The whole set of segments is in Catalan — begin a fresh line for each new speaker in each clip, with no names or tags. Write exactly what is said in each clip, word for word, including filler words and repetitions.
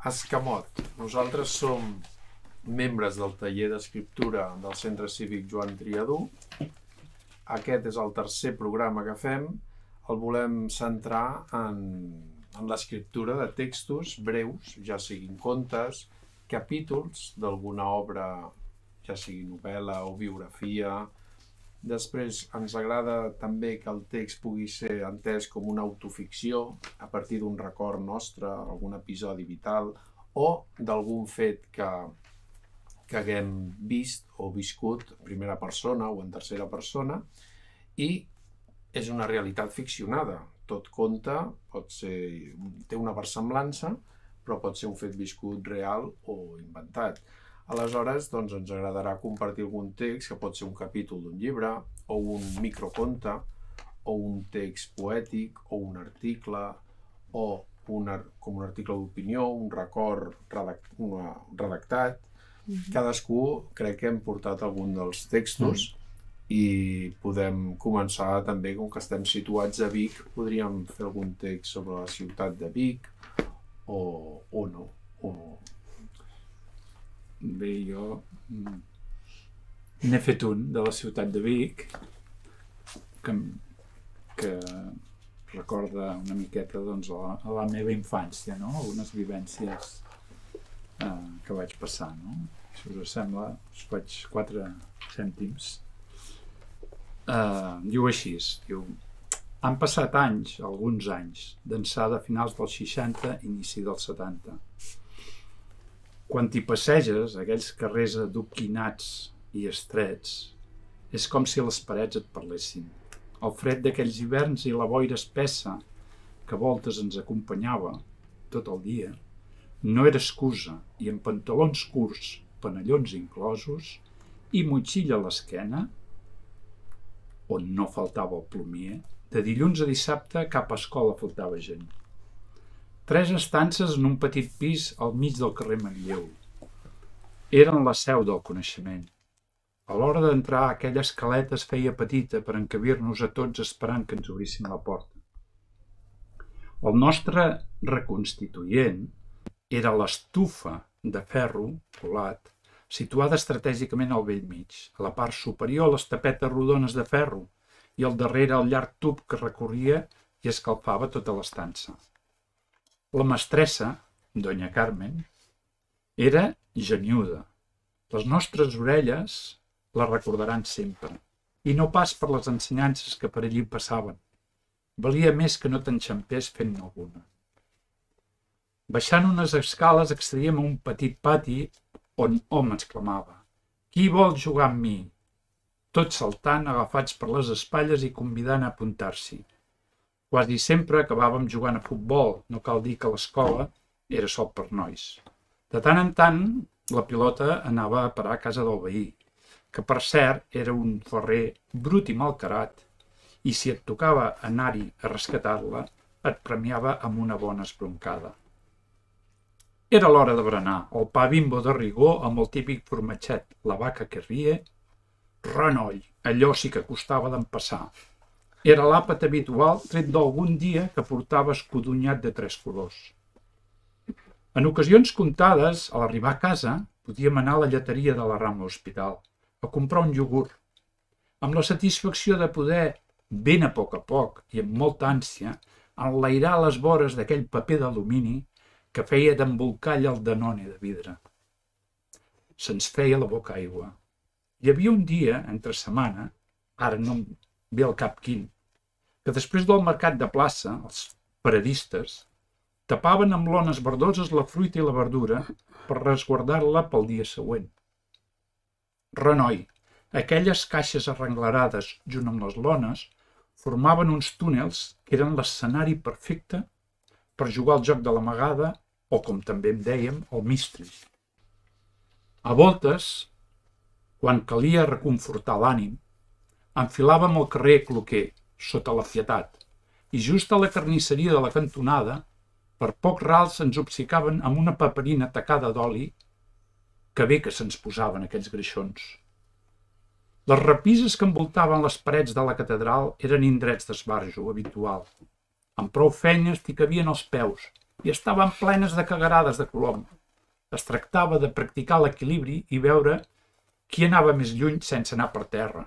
Escamot. Nosaltres som membres del taller d'escriptura del Centre Cívic Joan Triadú. Aquest és el tercer programa que fem. El volem centrar en, en l'escriptura de textos breus, ja siguin contes, capítols d'alguna obra, ja sigui novel·la o biografia. Després ens agrada també que el text pugui ser entès com una autoficció a partir d'un record nostre, algun episodi vital o d'algun fet que, que haguem vist o viscut en primera persona o en tercera persona, i és una realitat ficcionada. Tot conte pot ser, té una versemblança, però pot ser un fet viscut real o inventat. Aleshores, doncs, ens agradarà compartir algun text que pot ser un capítol d'un llibre, o un microconte, o un text poètic, o un article, o un, com un article d'opinió, un record redact, una, redactat. Mm-hmm. Cadascú crec que hem portat algun dels textos, mm. i podem començar també, com que estem situats a Vic, podríem fer algun text sobre la ciutat de Vic, o, o no, o...
Bé, jo n'he fet un de la ciutat de Vic que, que recorda una miqueta doncs, a, la, a la meva infància, no? Algunes vivències eh, que vaig passar. No? Si us sembla, us faig quatre cèntims. Eh, diu així, diu, han passat anys, alguns anys, d'ençà de finals dels seixanta, inici dels setanta. Quan t'hi passeges, aquells carrers adoquinats i estrets, és com si les parets et parlessin. El fred d'aquells hiverns i la boira espessa que a voltes ens acompanyava tot el dia no era excusa, i amb pantalons curts, panellons inclosos i motxilla a l'esquena, on no faltava el plomier, de dilluns a dissabte cap a escola faltava gent. Tres estances en un petit pis al mig del carrer Manlleu. Eren la seu del coneixement. A l'hora d'entrar, aquella escaleta es feia petita per encabir-nos a tots esperant que ens obrissin la porta. El nostre reconstituent era l'estufa de ferro colat, situada estratègicament al bell mig. A la part superior, les tapetes rodones de ferro i al darrere el llarg tub que recorria i escalfava tota l'estança. La mestressa, Doña Carmen, era geniuda. Les nostres orelles la recordaran sempre, i no pas per les ensenyances que per allí passaven. Valia més que no t'enxampés fent-ne alguna. Baixant unes escales accedíem a un petit pati on hom exclamava: «Qui vol jugar amb mi?» Tots saltant, agafats per les espatlles i convidant a apuntar-s'hi. Quasi sempre acabàvem jugant a futbol, no cal dir que l'escola era sol per nois. De tant en tant, la pilota anava a parar a casa del veí, que per cert era un ferrer brut i malcarat, i si et tocava anar-hi a rescatar-la, et premiava amb una bona esbroncada. Era l'hora de berenar, el pa Bimbo de rigor amb el típic formatget, la vaca que rie, renoll, allò sí que costava d'empassar. Era l'àpat habitual tret d'algun dia que portava escudonyat de tres colors. En ocasions comptades, a l'arribar a casa, podíem anar a la lleteria de la Rambla Hospital a comprar un iogurt, amb la satisfacció de poder, ben a poc a poc i amb molta ànsia, enlairar les vores d'aquell paper d'alumini que feia d'embolcall el Danone de vidre. Se'ns feia la boca aigua. Hi havia un dia, entre setmana, ara no em ve al cap quin, que després del mercat de plaça, els paradistes, tapaven amb lones verdoses la fruita i la verdura per resguardar-la pel dia següent. Renoi, aquelles caixes arrenglerades junt amb les lones formaven uns túnels que eren l'escenari perfecte per jugar al joc de l'amagada o, com també en dèiem, el mistri. A voltes, quan calia reconfortar l'ànim, enfilàvem el carrer Cloquer, sota la Pietat, i just a la carnisseria de la cantonada, per poc rals ens obcecaven amb una paperina tacada d'oli, que bé que se'ns posaven aquells greixons. Les repises que envoltaven les parets de la catedral eren indrets d'esbarjo habitual. Amb prou feines t'hi cabien els peus, i estaven plenes de cagarades de colom. Es tractava de practicar l'equilibri i veure qui anava més lluny sense anar per terra.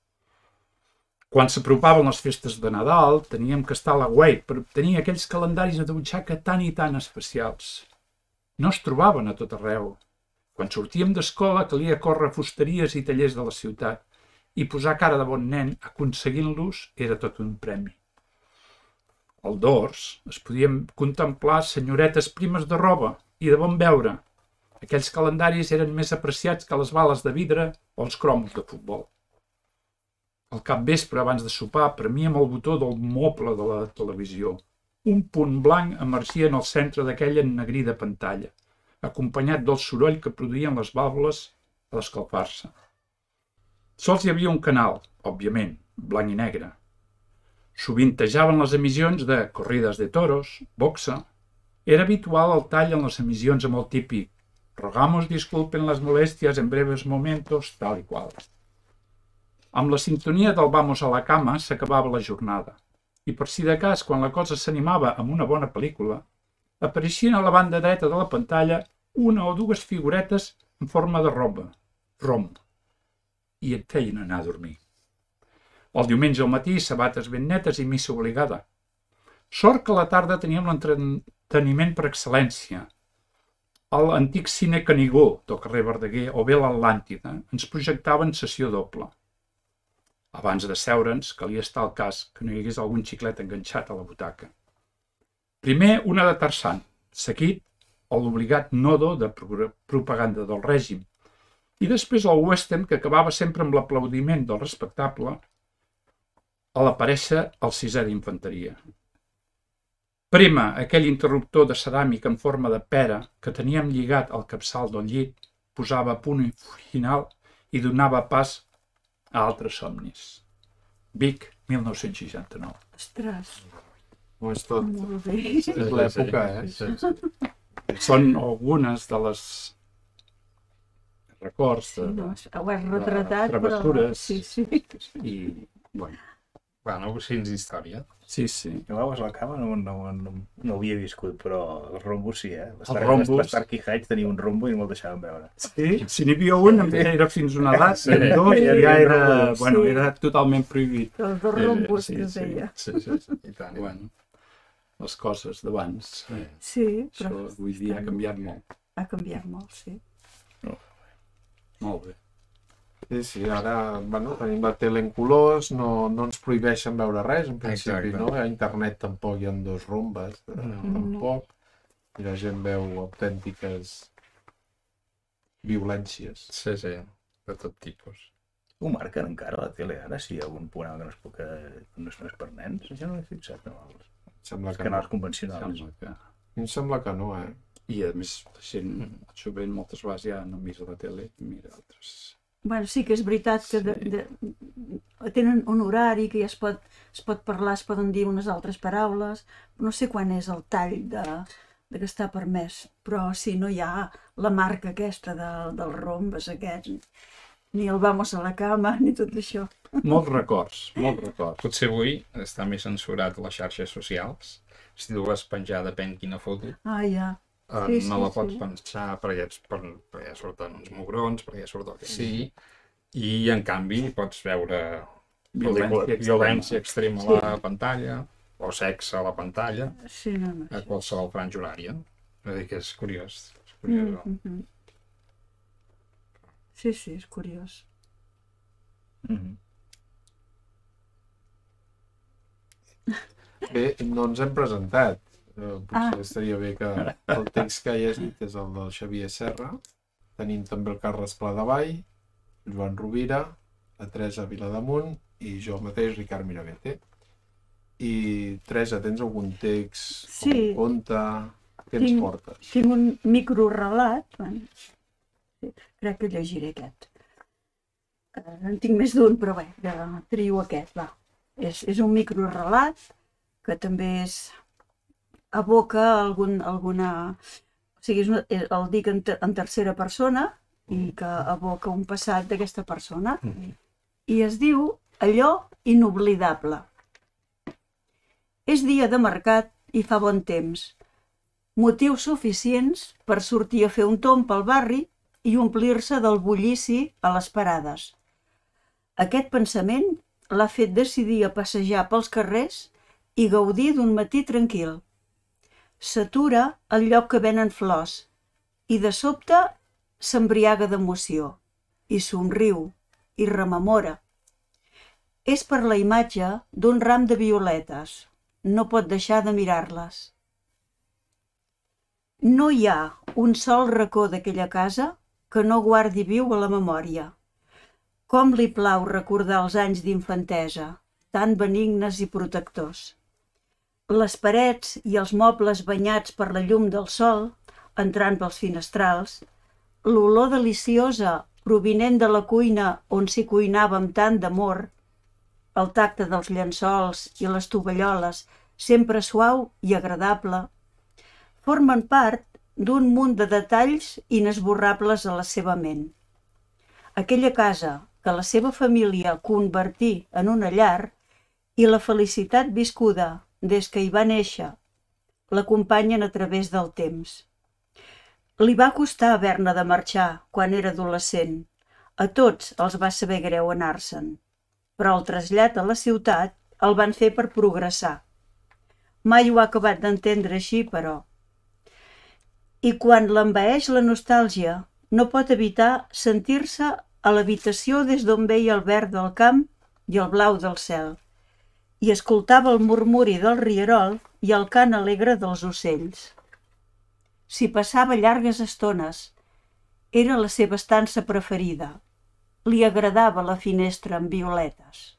Quan s'apropaven les festes de Nadal, teníem que estar a l'aguait per obtenir aquells calendaris de butxaca tan i tan especials. No es trobaven a tot arreu. Quan sortíem d'escola calia córrer a fusteries i tallers de la ciutat i posar cara de bon nen aconseguint-los era tot un premi. Al dors es podien contemplar senyoretes primes de roba i de bon veure. Aquells calendaris eren més apreciats que les bales de vidre o els cromos de futbol. Al capvespre, abans de sopar, premiem el botó del moble de la televisió. Un punt blanc emergia en el centre d'aquella ennegrida pantalla, acompanyat del soroll que produïen les vàlvules a l'escalfar-se. Sols hi havia un canal, òbviament, blanc i negre. Sovintejaven les emissions de corrides de toros, boxa. Era habitual el tall en les emissions amb el típic «Rogamos disculpen las molestias en breves momentos», tal i qual. Amb la sintonia del «Vamos a la cama» s'acabava la jornada. I per si de cas, quan la cosa s'animava amb una bona pel·lícula, apareixien a la banda dreta de la pantalla una o dues figuretes en forma de roba, rom, i et feien anar a dormir. El diumenge al matí, sabates ben netes i missa obligada. Sort que a la tarda teníem l'entreteniment per excel·lència. A l'antic cine Canigó, del carrer Verdaguer, o bé l'Atlàntida, ens projectaven sessió doble. Abans de seure'ns, calia estar al cas que no hi hagués algun xiclet enganxat a la butaca. Primer, una de Tarzan, seguit l'obligat nodo de propaganda del règim, i després el western que acabava sempre amb l'aplaudiment del respectable a l'aparèixer el sisè d'infanteria. Prema aquell interruptor de ceràmica en forma de pera que teníem lligat al capçal del llit, posava punt final i donava pas a altres somnis. Vic, mil nou-cents seixanta-nou.
Ostres,
No és tot.
molt bé.
És l'època, eh?
Són algunes de les records
Sí,
de,
no, ho has retratat, però...
travessures.
Sí, sí.
i, bueno,
Bueno, fins història.
sí, sí.
Jo Vamos a la cama no, no, no, no ho havia viscut, però el rombo sí, eh?
Els rombos.
L'Starkey Heights tenia un rombo i no me'l deixaven veure.
Sí, si n'hi havia un, era fins una edat,
Sí.
i dos
Sí,
ja era,
rombos.
bueno,
Sí.
era totalment prohibit.
Els dos rombos
sí,
que es
sí,
deia.
sí, sí, sí.
I tant.
Bueno, les coses d'abans. Eh,
Sí,
Això
però
avui dia ha canviat molt.
ha canviat molt, sí.
Molt bé.
Sí, sí, ara bueno, tenim la tele en colors, no, no ens prohibeixen veure res, en principi,
Exacte.
no? A internet tampoc hi ha dos rombes, eh, tampoc, i la gent veu autèntiques violències.
Sí, sí, de tot tipus.
Ho marquen encara a la tele ara, si hi ha algun punt que no és, que no és, no és per nens? Jo no l'he fixat, no, els,
Sembla
els
que no.
canals convencionals.
Sembla que...
A mi em sembla que no, eh?
I a més, la gent jovent moltes vegades ja no mira la tele, mira altres...
Bueno, sí que és veritat que de, de, tenen un horari que ja es pot, es pot parlar, es poden dir unes altres paraules, no sé quan és el tall de, de que està permès, però sí, no hi ha la marca aquesta de, dels rombes aquests, ni el vamos a la cama, ni tot això.
Molts records, molts records.
Potser avui està més censurat a les xarxes socials. Si tu vas penjar depèn quina foto,
Ah, ja.
eh,
Sí, sí,
no la pots
sí.
pensar perquè, ets, per, perquè ja surten uns mugrons, perquè ja surt el que sigui. I en canvi pots veure
Violència extrema.
violència extrema a la pantalla, o sexe a la pantalla,
Sí, no, no.
a qualsevol franja horària. Vull dir que és curiós. És curiós.
Mm -hmm. Sí, sí, és curiós.
Mm -hmm.
Bé, no ens hem presentat. Eh, potser
Ah.
estaria bé que el text que hi has dit és el del Xavier Serra. Tenim també el Carles Pladevall, Joan Rovira, la Teresa Vilademunt i jo mateix, Ricard Miravete. I Teresa, tens algun text,
Sí.
un conte? Què ens
Tinc-
portes?
Tinc un microrelat, bueno, sí, crec que llegiré aquest. Eh, en tinc més d'un, però bé, ja trio aquest, va. És, és un microrelat que també és, aboca algun, alguna... O sigui, és una, el dic en, ter, en tercera persona i que aboca un passat d'aquesta persona. I es diu Allò inoblidable. És dia de mercat i fa bon temps. motius suficients per sortir a fer un tomb pel barri i omplir-se del bullici a les parades. Aquest pensament l'ha fet decidir a passejar pels carrers i gaudir d'un matí tranquil. S'atura al lloc que venen flors i de sobte s'embriaga d'emoció i somriu i rememora. És per la imatge d'un ram de violetes. No pot deixar de mirar-les. No hi ha un sol racó d'aquella casa que no guardi viu a la memòria. Com li plau recordar els anys d'infantesa, tan benignes i protectors. Les parets i els mobles banyats per la llum del sol, entrant pels finestrals, l'olor deliciosa provinent de la cuina on s'hi cuinava amb tant d'amor, el tacte dels llençols i les tovalloles, sempre suau i agradable, formen part d'un munt de detalls inesborrables a la seva ment. Aquella casa que la seva família convertí en una llar i la felicitat viscuda des que hi va néixer l'acompanyen a través del temps. Li va costar haver-ne de marxar quan era adolescent. A tots els va saber greu anar-se'n, però el trasllat a la ciutat el van fer per progressar. Mai ho ha acabat d'entendre així, però. I quan l'envaeix la nostàlgia, no pot evitar sentir-se a l'habitació des d'on veia el verd del camp i el blau del cel, i escoltava el murmuri del rierol i el cant alegre dels ocells. S'hi passava llargues estones. Era la seva estança preferida. Li agradava la finestra amb violetes.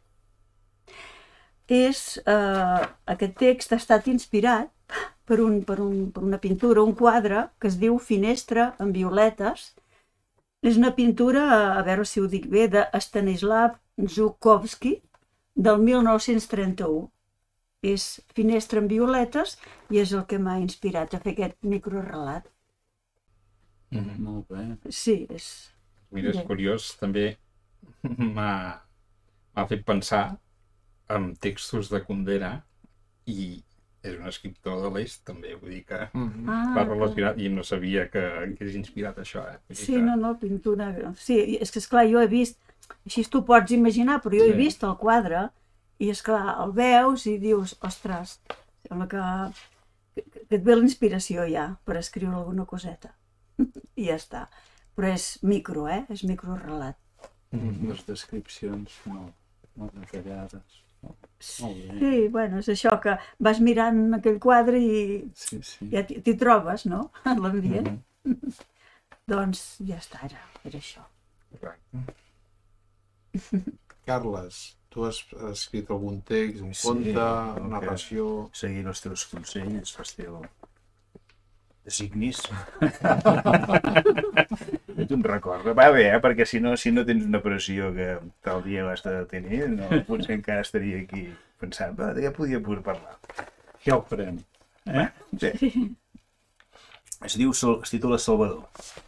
És, eh, aquest text ha estat inspirat per, un, per, un, per una pintura, un quadre que es diu Finestra amb violetes. És una pintura, a veure si ho dic bé, de Stanislav Żułkowski, del mil nou-cents trenta-u. És Finestra amb violetes i és el que m'ha inspirat a fer aquest microrelat.
Mm-hmm. Molt bé.
Sí, és...
Mira, és curiós, també m'ha fet pensar en textos de Kundera i és un escriptor de l'est, també, vull dir que
Mm-hmm.
Ah,
va relacionat i no sabia que hagués inspirat això, eh? Vull dir
sí,
que...
no, no, pintura... Sí, és que, esclar, jo he vist... Així tu pots imaginar, però jo he
Sí.
vist el quadre i, esclar, el veus i dius, ostres, sembla que, que, que et ve la inspiració ja per escriure alguna coseta. I ja està. Però és micro, eh? És microrelat.
Mm-hmm. Les descripcions molt, molt detallades. Molt, molt bé.
Sí, bueno, és això que vas mirant aquell quadre i
Sí, sí.
ja t'hi t'hi trobes, no? En l'ambient.
Mhm.
Doncs ja està, era, era això.
Correcte.
Carles, tu has escrit algun text, un
Sí,
conte,
ok.
narració...
Seguint els teus consells, els teus designis. Ets un record. Va bé, eh? Perquè si no, si no tens una pressió que tal dia vas de tenir, no, potser encara estaria aquí pensant, va, ja podia poder parlar.
Ja ho farem. Eh?
Sí. Es diu, es titula Salvador.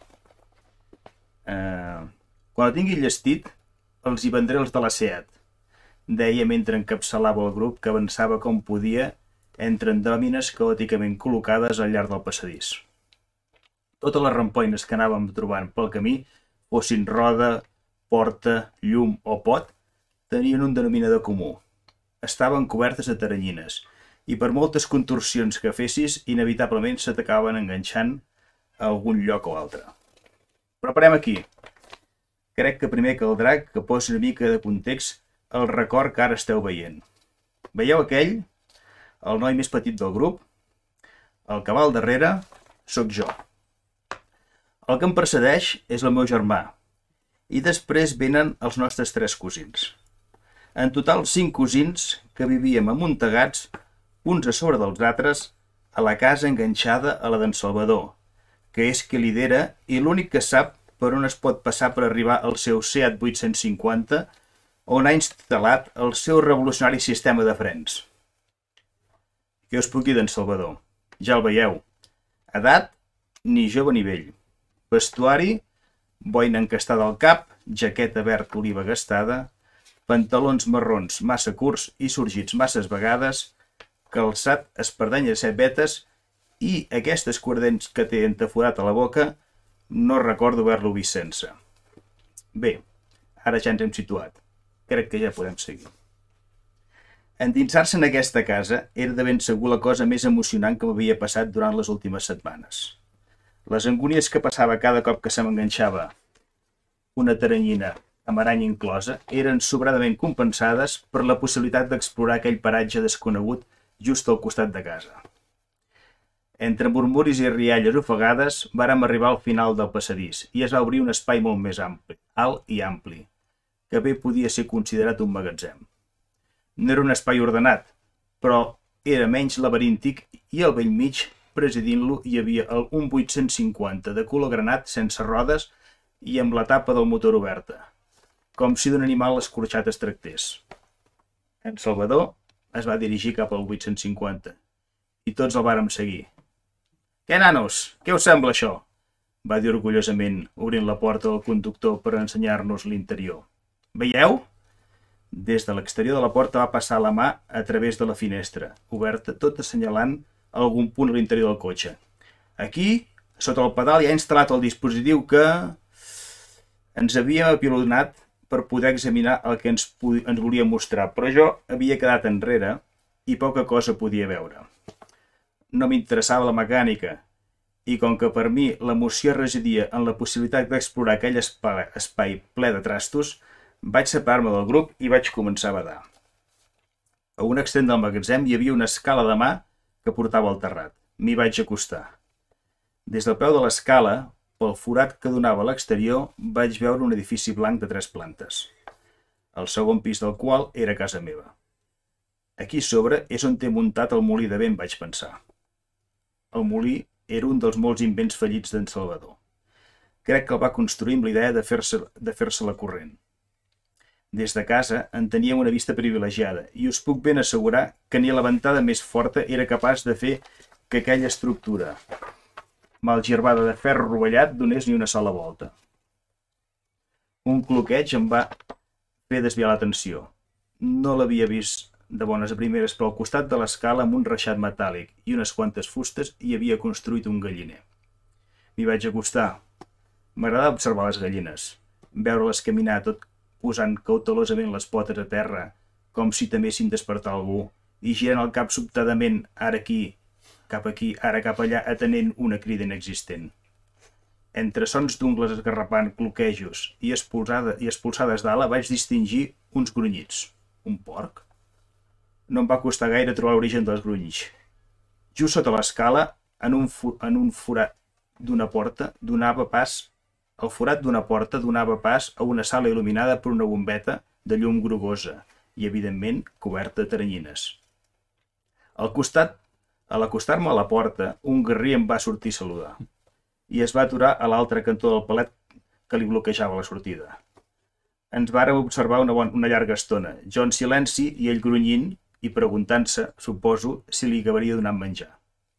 Uh, quan el tingui llestit, els hi vendré els de la SEAT, deia mentre encapçalava el grup que avançava com podia entre andròmines caòticament col·locades al llarg del passadís. Totes les rampoines que anàvem trobant pel camí, fossin roda, porta, llum o pot, tenien un denominador comú. Estaven cobertes de teranyines i per moltes contorsions que fessis, inevitablement se t'acabaven enganxant a algun lloc o altre. Però parem aquí. Crec que primer caldrà que posi una mica de context el record que ara esteu veient. Veieu aquell? El noi més petit del grup? El que va al darrere sóc jo. El que em precedeix és el meu germà. I després venen els nostres tres cosins. En total, cinc cosins que vivíem amuntegats, uns a sobre dels altres, a la casa enganxada a la d'en Salvador, que és qui lidera i l'únic que sap per on es pot passar per arribar al seu SEAT vuit-cents cinquanta, on ha instal·lat el seu revolucionari sistema de frens. Què us puc dir d'en Salvador? Ja el veieu. Edat, ni jove ni vell. Vestuari, boina encastada al cap, jaqueta verd oliva gastada, pantalons marrons massa curts i sorgits masses vegades, calçat espardenya de set vetes i aquest esquardents que té entaforat a la boca no recordo haver-lo vist sense. Bé, ara ja ens hem situat. Crec que ja podem seguir. Endinsar-se en aquesta casa era de ben segur la cosa més emocionant que m'havia passat durant les últimes setmanes. Les angúnies que passava cada cop que se m'enganxava una taranyina amb aranya inclosa eren sobradament compensades per la possibilitat d'explorar aquell paratge desconegut just al costat de casa. Entre murmuris i rialles ofegades vàrem arribar al final del passadís i es va obrir un espai molt més ampli, alt i ampli, que bé podia ser considerat un magatzem. No era un espai ordenat, però era menys laberíntic i al bell mig, presidint-lo, hi havia un vuit-cents cinquanta de color granat sense rodes i amb la tapa del motor oberta, com si d'un animal escorxat es tractés. En Salvador es va dirigir cap al vuit-cents cinquanta i tots el vàrem seguir. «Què, nanos? Què us sembla això?» va dir orgullosament, obrint la porta del conductor per ensenyar-nos l'interior. «Veieu?» Des de l'exterior de la porta va passar la mà a través de la finestra, oberta, tot assenyalant algun punt a l'interior del cotxe. Aquí, sota el pedal, hi ha instal·lat el dispositiu que ens havia apilonat per poder examinar el que ens, ens volia mostrar, però jo havia quedat enrere i poca cosa podia veure. No m'interessava la mecànica, i com que per mi l'emoció residia en la possibilitat d'explorar aquell espai ple de trastos, vaig separar-me del grup i vaig començar a badar. A un extrem del magatzem hi havia una escala de mà que portava al terrat. M'hi vaig acostar. Des del peu de l'escala, pel forat que donava a l'exterior, vaig veure un edifici blanc de tres plantes, el segon pis del qual era casa meva. Aquí sobre és on té muntat el molí de vent, vaig pensar. El molí era un dels molts invents fallits d'en Salvador. Crec que el va construir amb la idea de fer-se de fer-se la corrent. Des de casa en teníem una vista privilegiada i us puc ben assegurar que ni la ventada més forta era capaç de fer que aquella estructura malgirbada de ferro rovellat donés ni una sola volta. Un cloqueig em va fer desviar l'atenció. No l'havia vist de bones a primeres, però al costat de l'escala amb un reixat metàl·lic i unes quantes fustes hi havia construït un galliner. M'hi vaig acostar. M'agradava observar les gallines, veure-les caminar tot posant cautelosament les potes a terra, com si temessin despertar algú, i girant el cap sobtadament, ara aquí, cap aquí, ara cap allà, atenent una crida inexistent. Entre sons d'ungles esgarrapant, cloquejos i, expulsada, i expulsades d'ala vaig distingir uns grunyits. Un porc? No em va costar gaire trobar l'origen dels grunys. Just sota l'escala, en, un en un forat d'una porta, donava pas El forat d'una porta donava pas a una sala il·luminada per una bombeta de llum grogosa i, evidentment, coberta de taranyines. Al costat, a l'acostar-me a la porta, un garrí em va sortir a saludar i es va aturar a l'altre cantó del palet que li bloquejava la sortida. Ens vàrem observar una, bona, una llarga estona, jo en silenci i ell grunyint i preguntant-se, suposo, si li acabaria donant menjar.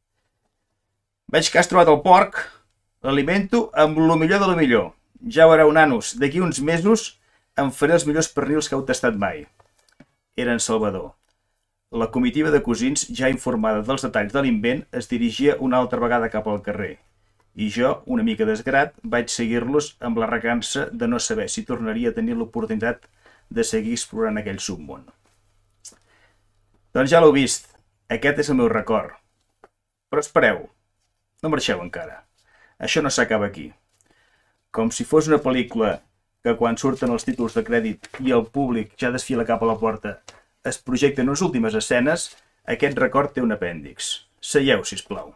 «Veig que has trobat el porc. L'alimento amb lo millor de lo millor. Ja veureu, nanos, d'aquí uns mesos em faré els millors pernils que heu tastat mai». Era en Salvador. La comitiva de cosins, ja informada dels detalls de l'invent, es dirigia una altra vegada cap al carrer, i jo, una mica desgrat, vaig seguir-los amb la recança de no saber si tornaria a tenir l'oportunitat de seguir explorant aquell submón. Doncs ja l'heu vist, aquest és el meu record. Però espereu, no marxeu encara. Això no s'acaba aquí. Com si fos una pel·lícula que quan surten els títols de crèdit i el públic ja desfila cap a la porta es projecten les últimes escenes, aquest record té un apèndix. Seieu, sisplau.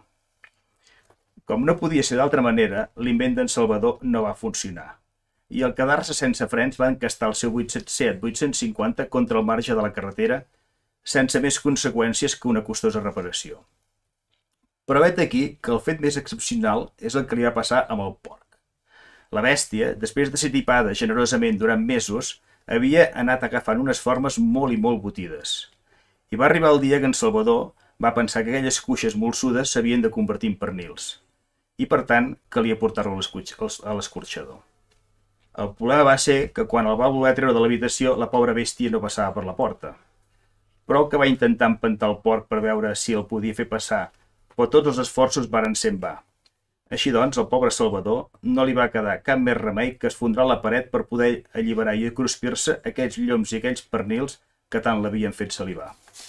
Com no podia ser d'altra manera, l'invent d'en Salvador no va funcionar, i al quedar-se sense frens va encastar el seu Seat vuit-cents cinquanta contra el marge de la carretera sense més conseqüències que una costosa reparació. Però vet aquí que el fet més excepcional és el que li va passar amb el porc. La bèstia, després de ser tipada generosament durant mesos, havia anat agafant unes formes molt i molt botides. I va arribar el dia que en Salvador va pensar que aquelles cuixes molsudes s'havien de convertir en pernils, i per tant calia portar-lo a l'escorxador. El problema va ser que quan el va voler treure de l'habitació, la pobra bèstia no passava per la porta. Prou que va intentar empentar el porc per veure si el podia fer passar però tots els esforços varen ser en va. Així doncs, al pobre Salvador no li va quedar cap més remei que esfondrar la paret per poder alliberar i cruspir-se aquells lloms i aquells pernils que tant l'havien fet salivar.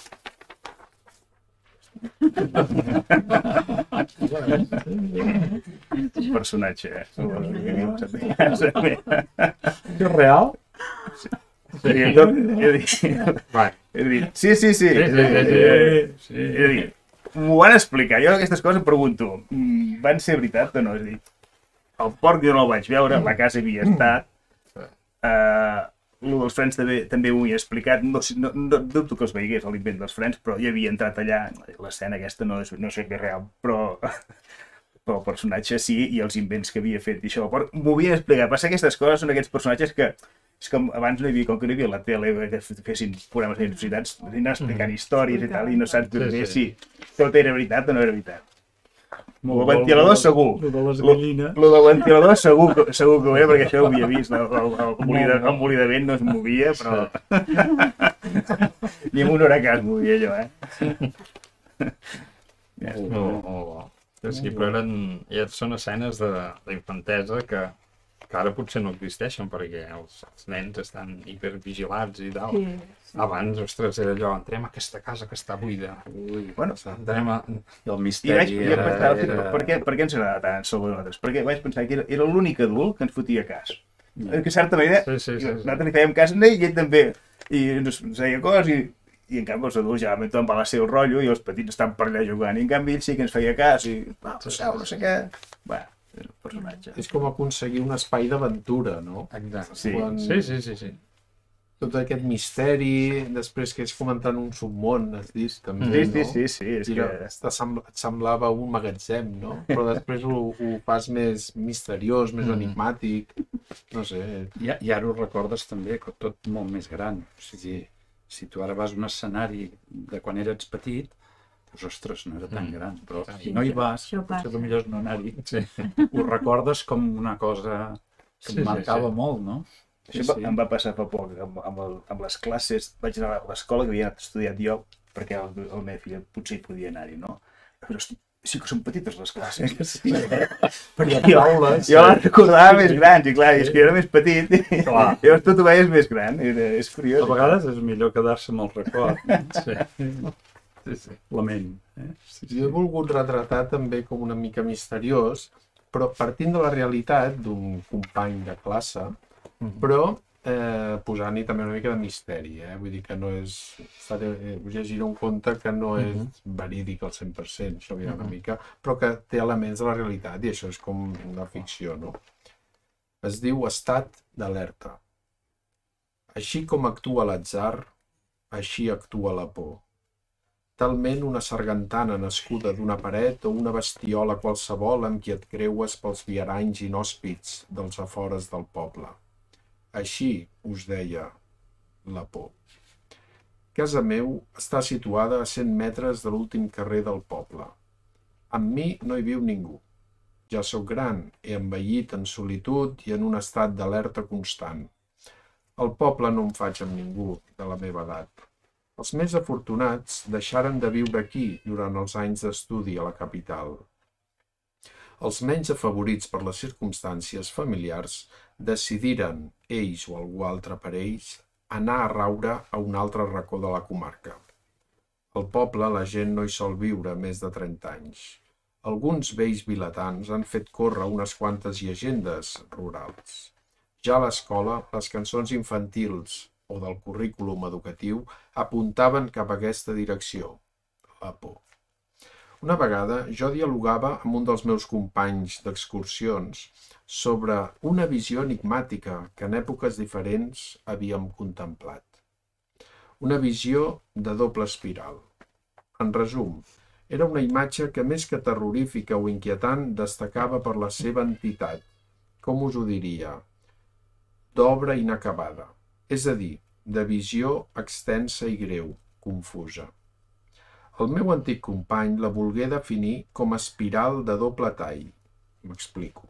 Personatge, eh?
És real?
He dit... He dit... Sí, sí, sí. He dit... M'ho van explicar. Jo aquestes coses em pregunto, van ser veritat o no? És a dir, el porc jo no el vaig veure, la casa havia estat, eh, el dels frens també, també m'ho he explicat, no, no, no dubto que els veigués a l'invent dels frens, però jo havia entrat allà, l'escena aquesta no, és, no sé què és real, però, però el personatge sí, i els invents que havia fet i això, el porc m'ho havia explicat. Passa que aquestes coses són aquests personatges que és com abans no hi havia, com que no hi havia la tele, que fessin programes de universitats, anaven explicant històries i tal, i no saps ben bé si tot era veritat o no era veritat. El ventilador segur.
El de les gallines.
El del ventilador segur, segur que ho era, perquè això ho havia vist. El, el, el, molí de, el molí de vent no es movia, però... Ni amb un huracà es movia allò, eh?
Molt, molt bo. Sí, però eren, ja són escenes d'infantesa que, que ara potser no existeixen perquè els, els nens estan hipervigilats i tal.
Sí.
Abans, ostres, era allò, entrem a aquesta casa que està buida. Ui,
Bueno,
entrem a...
I el
I
misteri
vaig, jo
era...
pensava,
era...
per, què, per què ens agrada tant Salvador nosaltres? Perquè vaig pensar que era, era l'únic adult que ens fotia cas. Yeah. Que certa manera,
Sí, sí, sí, sí.
nosaltres li fèiem cas a ell i ell també. I ens, ens deia coses i, i en canvi els adults ja tothom va a la seu rotllo i els petits estan per allà jugant. I en canvi ell sí que ens feia cas i va, passeu, no sé què. Va, és un personatge.
És com aconseguir un espai d'aventura, no?
Exacte.
Sí.
Quan-
Sí, sí, sí, sí.
Tot aquest misteri, després que és fomentant un submón, has dit, també,
Sí,
no?
sí, sí, sí, és
Era,
que...
et sembla- et semblava un magatzem, no? Però després ho, ho fas més misteriós, més
Mm.
enigmàtic, no sé.
I, I ara ho recordes també, que tot molt més gran. O sigui, si tu ara vas a un escenari de quan eres petit, doncs, ostres, no era tan
Mm.
gran, però
Sí,
si no hi vas,
això
potser
passa.
el millor és no anar-hi.
Sí.
Ho recordes com una cosa que
Sí,
em
sí,
marcava
sí.
molt, no?
Això sí, sí. em va passar fa poc, amb, amb, el, amb les classes, vaig anar a l'escola que havia estudiat jo, perquè el, el meu fill potser hi podia anar-hi, no? Però hosti, sí que són petites les classes. Sí. Perquè jo,
Taules,
jo les recordava més grans, i clar, és que jo era més petit, i
Clar.
llavors tot ho veies més gran, era, és curiós.
A vegades és millor quedar-se amb el record.
Sí. Sí, sí.
Lament. Eh? Sí,
Jo he volgut retratar també com una mica misteriós, però partint de la realitat d'un company de classe, però eh, posant-hi també una mica de misteri, eh? Vull dir que no és... Eh, us llegiré un conte que no és verídic al cent per cent, això hi ha una mica, però que té elements de la realitat, i això és com una ficció, no? Es diu Estat d'alerta. Així com actua l'atzar, així actua la por. Talment una sargantana nascuda d'una paret o una bestiola qualsevol amb qui et creues pels viaranys inhòspits dels afores del poble. Així us deia la por. Casa meu està situada a cent metres de l'últim carrer del poble. Amb mi no hi viu ningú. Ja sóc gran, he envellit en solitud i en un estat d'alerta constant. Al poble no em faig amb ningú de la meva edat. Els més afortunats deixaren de viure aquí durant els anys d'estudi a la capital. Els menys afavorits per les circumstàncies familiars decidiren, ells o algú altre per ells, anar a raure a un altre racó de la comarca. Al poble la gent no hi sol viure més de trenta anys. Alguns vells vilatans han fet córrer unes quantes llegendes rurals. Ja a l'escola, les cançons infantils o del currículum educatiu apuntaven cap a aquesta direcció, la por. Una vegada jo dialogava amb un dels meus companys d'excursions sobre una visió enigmàtica que en èpoques diferents havíem contemplat. Una visió de doble espiral. En resum, era una imatge que més que terrorífica o inquietant destacava per la seva entitat, com us ho diria, d'obra inacabada. És a dir, de visió extensa i greu, confusa. El meu antic company la volgué definir com a espiral de doble tall. M'explico.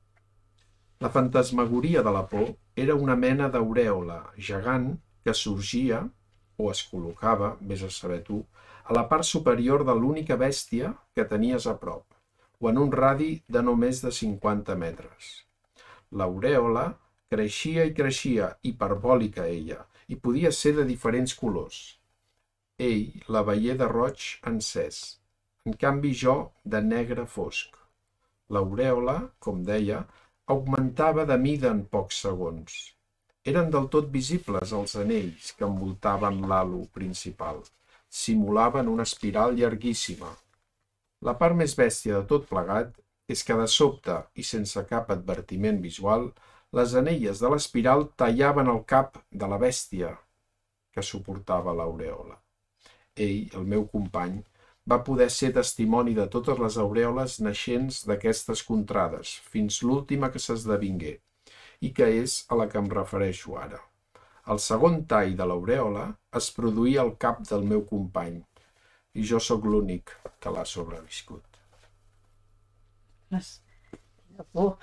La fantasmagoria de la por era una mena d'aurèola gegant que sorgia, o es col·locava, vés a saber tu, a la part superior de l'única bèstia que tenies a prop, o en un radi de no més de cinquanta metres. L'aurèola creixia i creixia, hiperbòlica ella, i podia ser de diferents colors. Ell la veié de roig encès, en canvi jo de negre fosc. L'aurèola, com deia, augmentava de mida en pocs segons. Eren del tot visibles els anells que envoltaven l'halo principal. Simulaven una espiral llarguíssima. La part més bèstia de tot plegat és que de sobte, i sense cap advertiment visual, les anelles de l'espiral tallaven el cap de la bèstia que suportava l'aurèola. Ell, el meu company, va poder ser testimoni de totes les aurèoles naixents d'aquestes contrades, fins l'última que s'esdevingué, i que és a la que em refereixo ara. El segon tall de l'aurèola es produïa al cap del meu company, i jo sóc l'únic que l'ha sobreviscut.
Les... Quina por.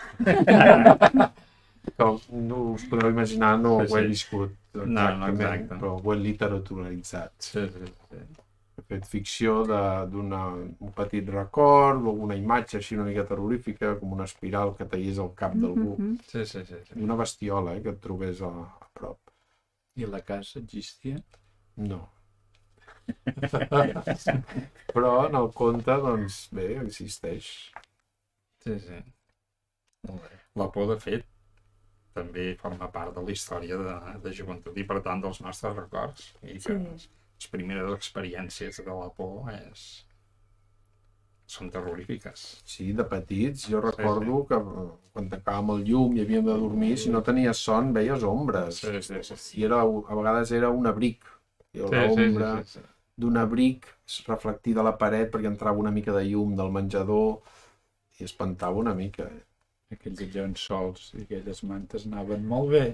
Com no us podeu imaginar, no
Sí,
ho he
sí.
viscut
No, no,
exactament,
exacte.
però ho he literaturalitzat.
Sí, sí, sí.
He fet ficció d'un petit record o una imatge així una mica terrorífica, com una espiral que tallés el cap d'algú.
Mhm.
Sí, sí, sí, sí.
I una bestiola, eh, que et trobés a, a prop.
I la casa existia?
No. Però en el conte, doncs, bé, existeix.
Sí, sí. Molt bé. La por, de fet, també forma part de la història de, de joventut i, per tant, dels nostres records. I que
Sí.
les primeres experiències de la por és... són terrorífiques.
Sí, de petits, jo recordo que eh, quan tancàvem el llum i havíem de dormir, si no tenies son, veies ombres.
Sí, sí, sí.
I era, a vegades era un abric. I
Sí,
l'ombra
sí, sí, sí.
d'un abric reflectida a la paret perquè entrava una mica de llum del menjador i espantava una mica. Eh?
Aquells llençols i aquelles mantes anaven molt bé.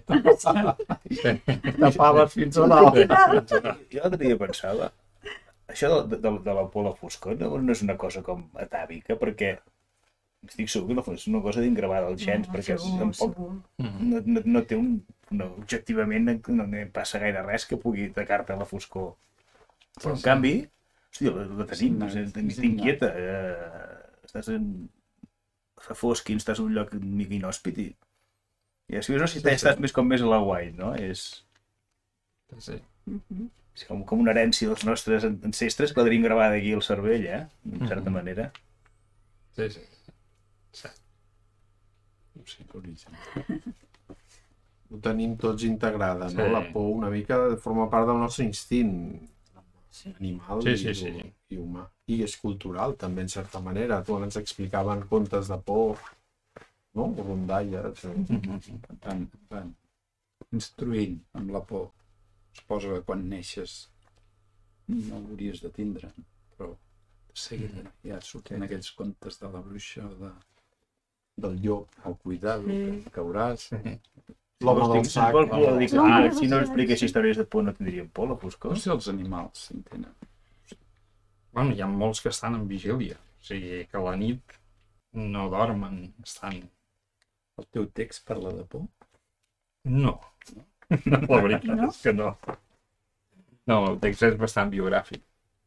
Tapava fins a dalt.
Jo l'altre dia pensava, això de, de, de la por a la foscor no, no és una cosa com atàvica, perquè estic segur que no és una cosa d'ingravada als gens, perquè
segur,
tampoc
segur.
no, no, no té un... No, objectivament no, no hi passa gaire res que pugui atacar-te a la foscor. Però en canvi, hòstia, la, la tenim,
Sí, no, sí,
t'inquieta. Eh, estàs en... fa fosc i estàs en un lloc una mica inhòspit i... I així no sé si
Sí, sí.
estàs més com més a la white, no? És...
Sí.
Mhm.
És com, com una herència dels nostres ancestres que la tenim gravada aquí al cervell, eh? En certa
Mhm.
manera.
Sí, sí. Sí.
No sé l'origen.
Ho tenim tots integrada, no?
Sí.
La por una mica forma part del nostre instint animal
Sí,
i,
sí, sí.
i humà. I és cultural, també, en certa manera. Tu ens explicaven contes de por, no? Rondalles.
Mhm.
Van, van instruint amb la por. Suposo que quan neixes no hauries de tindre, però de seguida ja surten aquells contes de la bruixa o de
Del llop.
el cuidado,
Sí.
que cauràs.
L'home del
Si
sac.
vols
no?
voler dir que
Ah,
si no
sí,
expliqués
sí.
històries de por no tindríem por, la foscor?
No sé els animals si en tenen.
Bueno, hi ha molts que estan en vigília. O sigui, que a la nit no dormen, estan...
El teu text parla de por?
No. La veritat
No?
és que no. No, el text és bastant biogràfic.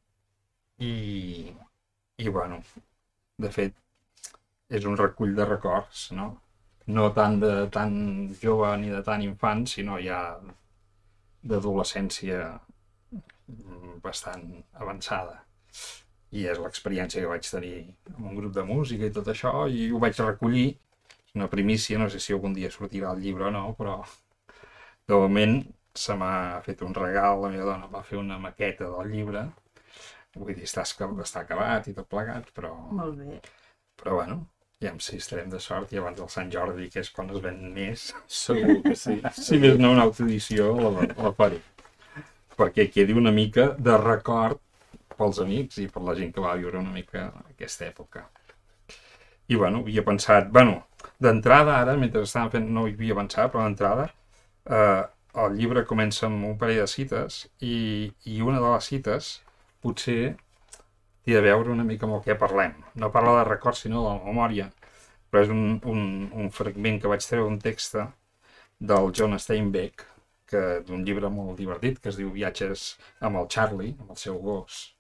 I, i bueno, de fet, és un recull de records, no? No tant de tan jove ni de tan infant, sinó ja d'adolescència bastant avançada. I és l'experiència que vaig tenir amb un grup de música i tot això, i ho vaig recollir. És una primícia, no sé si algun dia sortirà el llibre o no, però de moment se m'ha fet un regal, la meva dona em va fer una maqueta del llibre. Vull dir, està, està acabat i tot plegat, però,
Molt bé.
però bueno, ja si estarem de sort i abans del Sant Jordi, que és quan es ven més,
Segur que sí.
si més no una autoedició la, la faré. Perquè quedi una mica de record pels amics i per la gent que va viure una mica aquesta època. I bueno, havia pensat, bueno, d'entrada ara, mentre estava fent, no hi havia pensat, però d'entrada, eh, el llibre comença amb un parell de cites i, i una de les cites potser té a veure una mica amb el que parlem. No parla de records, sinó de la memòria, però és un, un, un fragment que vaig treure un text del John Steinbeck, que d'un llibre molt divertit que es diu Viatges amb el Charlie, amb el seu gos,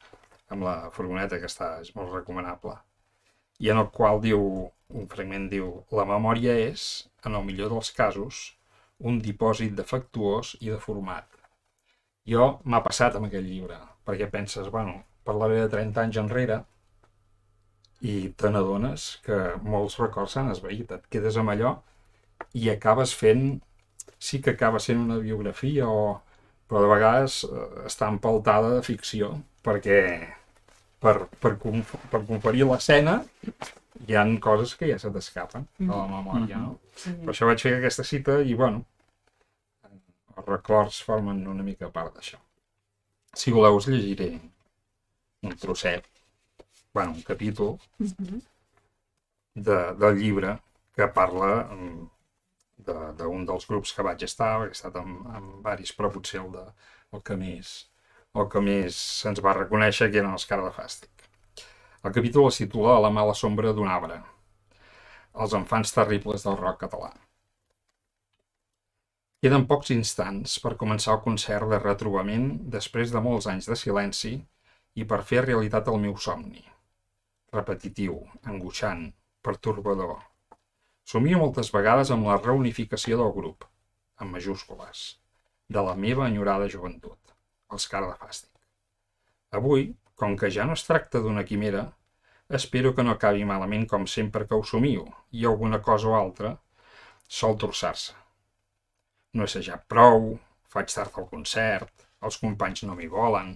amb la furgoneta, que està, és molt recomanable, i en el qual diu, un fragment diu, la memòria és, en el millor dels casos, un dipòsit defectuós i deformat. Jo m'ha passat amb aquell llibre, perquè penses, bueno, parlaré de trenta anys enrere, i te n'adones que molts records s'han esvaït, et quedes amb allò i acabes fent, sí que acaba sent una biografia, o... però de vegades està empeltada de ficció, perquè per, per, conf per conferir l'escena hi han coses que ja se t'escapen a la memòria, no?
Sí.
Per això vaig fer aquesta cita i, bueno, els records formen una mica part d'això. Si voleu us llegiré un trosset, bueno, un capítol de, del llibre que parla d'un de, dels grups que vaig estar, he estat amb, amb varis, però potser el, de, el que més el que més se'ns va reconèixer que eren els Cara de Fàstic. El capítol es titula La mala sombra d'un arbre, els enfants terribles del rock català. Queden pocs instants per començar el concert de retrobament després de molts anys de silenci i per fer realitat el meu somni. Repetitiu, angoixant, pertorbador. Somio moltes vegades amb la reunificació del grup, amb majúscules, de la meva enyorada joventut, els Cara de Fàstic. Avui, com que ja no es tracta d'una quimera, espero que no acabi malament com sempre que ho somio, i alguna cosa o altra sol torçar-se. No he assajat prou, faig tard al concert, els companys no m'hi volen.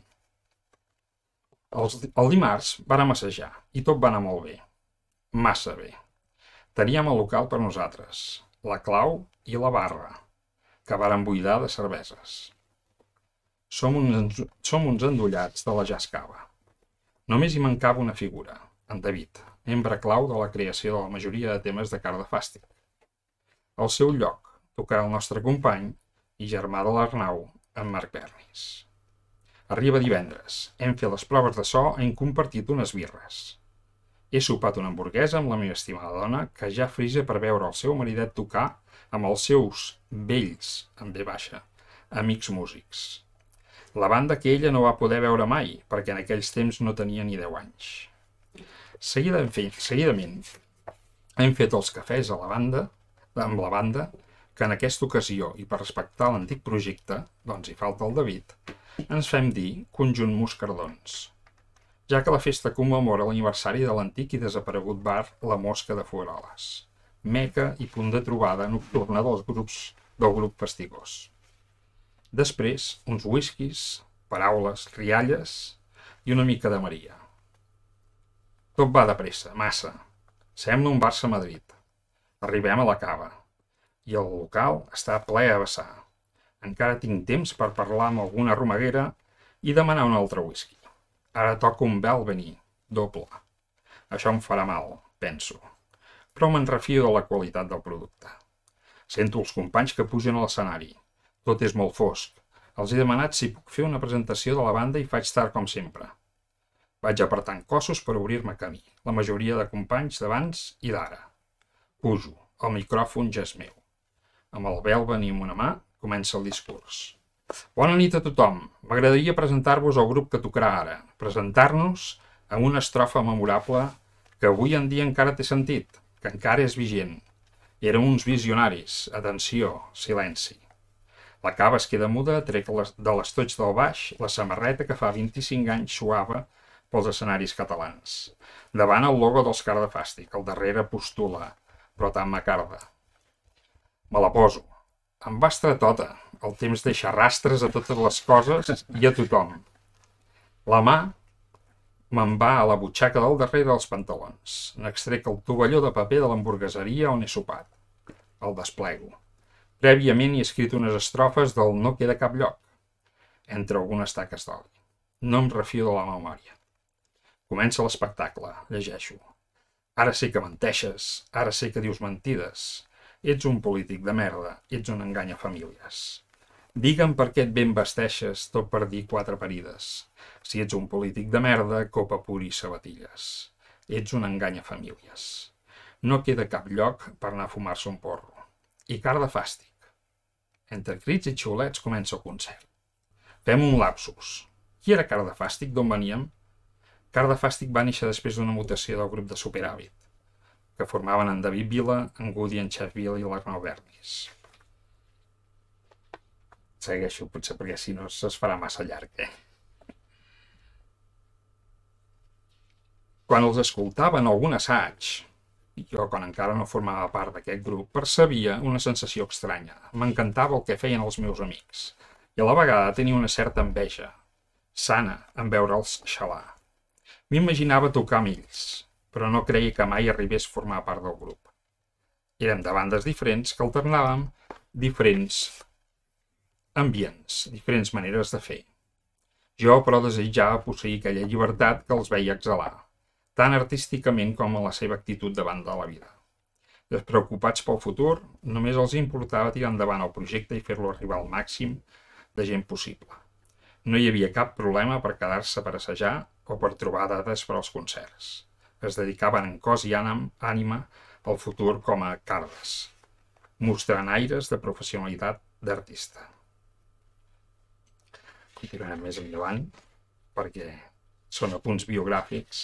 El, el dimarts vàrem assajar, i tot va anar molt bé. Massa bé. Teníem el local per nosaltres, la clau i la barra, que vàrem buidar de cerveses. Som uns, som uns endollats de la Jazz Cava. Només hi mancava una figura, en David, membre clau de la creació de la majoria de temes de Cara de Fàstic. Al seu lloc tocarà el nostre company i germà de l'Arnau, en Marc Bernis. Arriba divendres, hem fet les proves de so i hem compartit unes birres. He sopat una hamburguesa amb la meva estimada dona, que ja frisa per veure el seu maridet tocar amb els seus vells, amb ve baixa, amics músics. La banda que ella no va poder veure mai, perquè en aquells temps no tenia ni deu anys. Seguidament, seguidament hem fet els cafès a la banda, amb la banda, que en aquesta ocasió, i per respectar l'antic projecte, doncs hi falta el David, ens fem dir Conjunt Moscardons, ja que la festa commemora l'aniversari de l'antic i desaparegut bar La Mosca de Fueroles, meca i punt de trobada nocturna dels grups del grup Fastigós. Després, uns whiskies, paraules, rialles i una mica de Maria. Tot va de pressa, massa. Sembla un Barça a Madrid. Arribem a la cava i el local està ple a vessar. Encara tinc temps per parlar amb alguna romeguera i demanar un altre whisky. Ara toca un Belvení, doble. Això em farà mal, penso. Però me'n refio de la qualitat del producte. Sento els companys que pugen a l'escenari. Tot és molt fosc. Els he demanat si puc fer una presentació de la banda i faig tard com sempre. Vaig apretant cossos per obrir-me camí. La majoria de companys d'abans i d'ara. Pujo. El micròfon ja és meu. Amb el Belvení en una mà, comença el discurs. Bona nit a tothom. M'agradaria presentar-vos el grup que tocarà ara. Presentar-nos amb una estrofa memorable que avui en dia encara té sentit, que encara és vigent. Érem uns visionaris. Atenció, silenci. La cava es queda muda, trec de l'estoig del baix la samarreta que fa vint-i-cinc anys suava pels escenaris catalans. Davant el logo dels Cara de Fàstic, al darrere postula, però tan macarda. Me la poso. Em va estretota. El temps deixa rastres a totes les coses i a tothom. La mà me'n va a la butxaca del darrere dels pantalons. N'extrec el tovalló de paper de l'hamburgueseria on he sopat. El desplego. Prèviament he escrit unes estrofes del No queda cap lloc, entre algunes taques d'oli. No em refio de la memòria. Comença l'espectacle. Llegeixo. Ara sé que menteixes, ara sé que dius mentides. Ets un polític de merda, ets un engany a famílies. Digue'm per què et ben vesteixes tot per dir quatre parides. Si ets un polític de merda, copa puri i sabatilles. Ets un engany a famílies. No queda cap lloc per anar a fumar-se un porro. I Cara de Fàstic. Entre crits i xiulets comença el concert. Fem un lapsus. Qui era Cara de Fàstic? D'on veníem? Car de Fàstic va néixer després d'una mutació del grup de Superàvit, que formaven en David Vila, en Goody, en Chef Vila i l'Arnau Bernis. Segueixo, potser, perquè si no es farà massa llarg, eh? Quan els escoltava en algun assaig, jo, quan encara no formava part d'aquest grup, percebia una sensació estranya. M'encantava el que feien els meus amics, i a la vegada tenia una certa enveja, sana, en veure'ls xalar. M'imaginava tocar amb ells, però no creia que mai arribés a formar part del grup. Érem de bandes diferents que alternàvem diferents ambients, diferents maneres de fer. Jo, però, desitjava posseir aquella llibertat que els veia exhalar, tant artísticament com a la seva actitud davant de la vida. Despreocupats pel futur, només els importava tirar endavant el projecte i fer-lo arribar al màxim de gent possible. No hi havia cap problema per quedar-se per assajar o per trobar dates per als concerts. Es dedicaven en cos i ànima al futur com a cardes, mostrant aires de professionalitat d'artista. Continuarem més endavant, perquè són apunts biogràfics,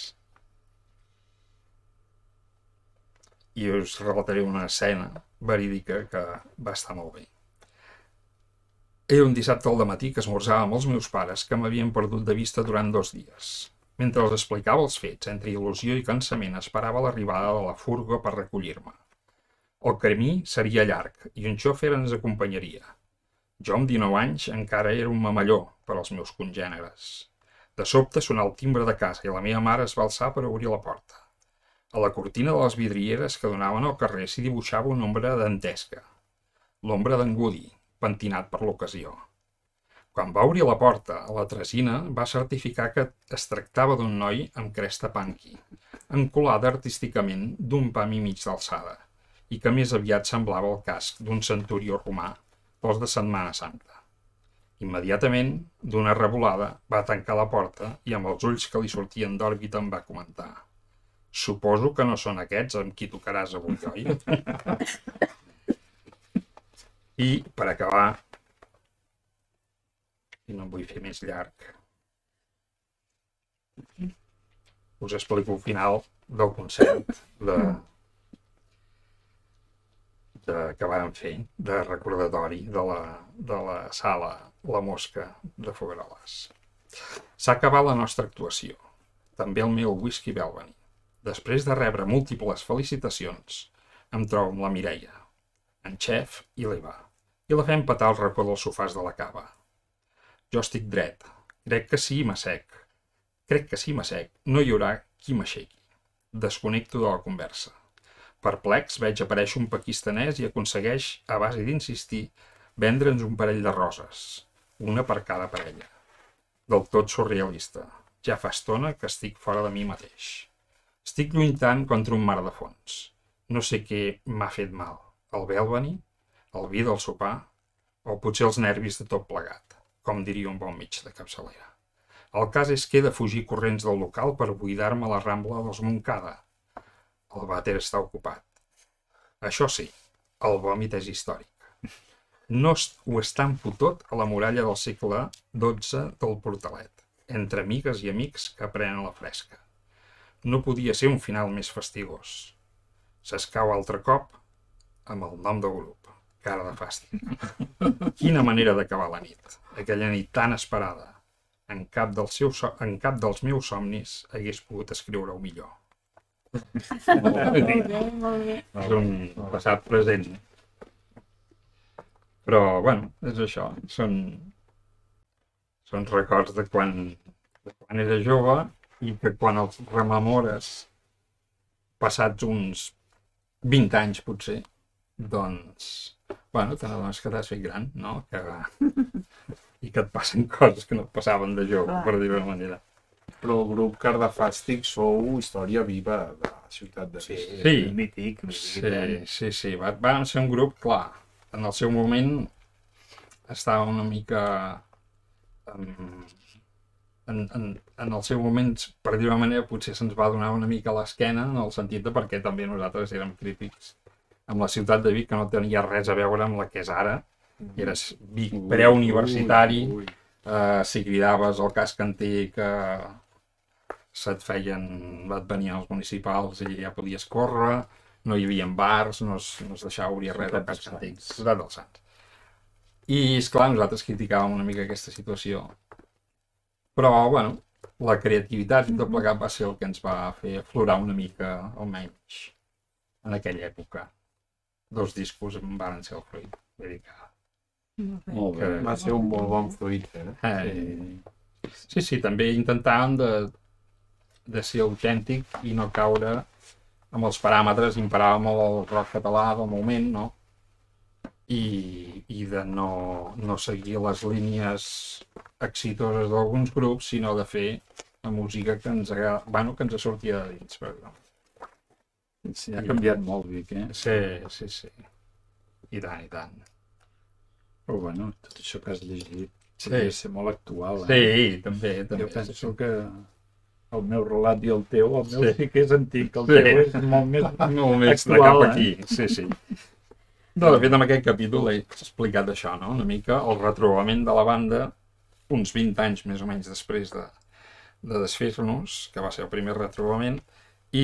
i us relataré una escena verídica que va estar molt bé. Era un dissabte al dematí que esmorzava amb els meus pares que m'havien perdut de vista durant dos dies. Mentre els explicava els fets, entre il·lusió i cansament, esperava l'arribada de la furgo per recollir-me. El camí seria llarg i un xòfer ens acompanyaria. Jo, amb dinou anys, encara era un mamelló per als meus congèneres. De sobte sonà el timbre de casa i la meva mare es va alçar per obrir la porta. A la cortina de les vidrieres que donaven al carrer s'hi dibuixava una ombra dantesca. L'ombra d'en Goody, pentinat per l'ocasió. Quan va obrir la porta, la Tresina va certificar que es tractava d'un noi amb cresta punky, encolada artísticament d'un pam i mig d'alçada, i que més aviat semblava el casc d'un centurió romà pels de Setmana Santa. Immediatament, d'una revolada, va tancar la porta i amb els ulls que li sortien d'òrbita em va comentar: suposo que no són aquests amb qui tocaràs avui, oi? I, per acabar, i no em vull fer més llarg, us explico el final del concert de, de, que vàrem fer, de recordatori de la, de la sala La Mosca de Fogueroles. S'ha acabat la nostra actuació, també el meu whisky Belvany. Després de rebre múltiples felicitacions, em trobo amb la Mireia, en Chef i l'Eva, i la fem petar al racó dels sofàs de la cava. Jo estic dret, crec que sí m'assec, crec que sí m'assec, no hi haurà qui m'aixequi. Desconnecto de la conversa. Perplex veig aparèixer un pakistanès i aconsegueix, a base d'insistir, vendre'ns un parell de roses, una per cada parella. Del tot surrealista. Ja fa estona que estic fora de mi mateix. Estic lluitant contra un mar de fons. No sé què m'ha fet mal. El Belvany, el vi del sopar, o potser els nervis de tot plegat, com diria un bon mig de capçalera. El cas és que he de fugir corrents del local per buidar-me a la Rambla dels Montcada. El vàter està ocupat. Això sí, el vòmit és històric. No ho estampo tot a la muralla del segle dotze del Portalet, entre amigues i amics que prenen la fresca. No podia ser un final més fastigós. S'escau altre cop amb el nom del grup, Cara de Fàstic. Quina manera d'acabar la nit, aquella nit tan esperada. En cap, del seu so en cap dels meus somnis hagués pogut escriure-ho millor.
Molt bé, molt bé.
És un passat present. Però, bueno, és això. Són, són records de quan, de quan era jove i que quan els rememores passats uns vint anys, potser, doncs, bueno, te n'adones que t'has fet gran, no? Que, i que et passen coses que no et passaven de jove,
Clar.
per dir-ho d'una manera.
Però el grup Car de Fàstic sou història viva de la ciutat de Vic.
Sí.
Mític, mític.
Sí, sí, sí. Va, va ser un grup, clar, en el seu moment estava una mica... Um, en, en, en el seu moment, per dir-ho d'una manera, potser se'ns va donar una mica a l'esquena, en el sentit de perquè també nosaltres érem crítics amb la ciutat de Vic, que no tenia res a veure amb la que és ara. Era Vic preuniversitari, eh, si cridaves el casc antic, eh, se't feien, et venien els municipals i ja podies córrer, no hi havia bars, no es, no es deixava obrir res del casc antic. Ciutat dels Sants. I, esclar, nosaltres criticàvem una mica aquesta situació. Però, bueno, la creativitat i tot plegat va ser el que ens va fer aflorar una mica, almenys, en aquella època. Dos discos em varen ser el fruit. Vull dir que...
Molt bé.
Va ser un molt bon fruit, eh?
Eh, sí, sí, també intentàvem de, de ser autèntic i no caure amb els paràmetres, imparàvem el rock català del moment, no? I, i de no, no seguir les línies exitoses d'alguns grups, sinó de fer la música que ens, agrada, bueno, que ens sortia de dins. Però...
Sí, ha canviat molt, Vic, eh?
Sí, sí, sí. I tant, i tant.
Però bueno, tot això que has llegit
Sí.
podria ser molt actual, eh?
Sí, també, també.
Jo penso que el meu relat i el teu, el meu
Sí.
sí que és antic, el
Sí.
teu és molt més
Molt més de
actual,
cap
eh?
aquí, sí, sí. No, de fet, en aquest capítol he explicat això, no? Una mica el retrobament de la banda, uns vint anys més o menys després de, de desfer-nos, que va ser el primer retrobament, i,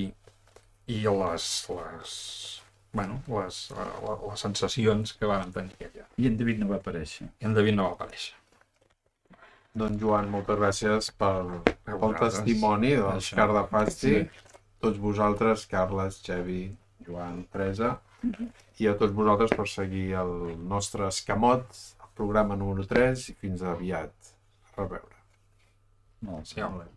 i les, les, bueno, les, les, les sensacions que van tenir aquella.
I en David no va aparèixer.
I en David no va aparèixer.
Doncs Joan, moltes gràcies pel, pel
vosaltres.
testimoni dels
Això.
Cardapasti. Tots vosaltres, Carles, Xevi, Joan, Teresa, i a tots vosaltres per seguir el nostre escamot, el programa número tres, i fins aviat. A reveure.
Molt
Sí, home.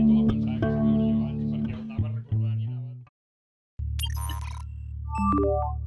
Thank you.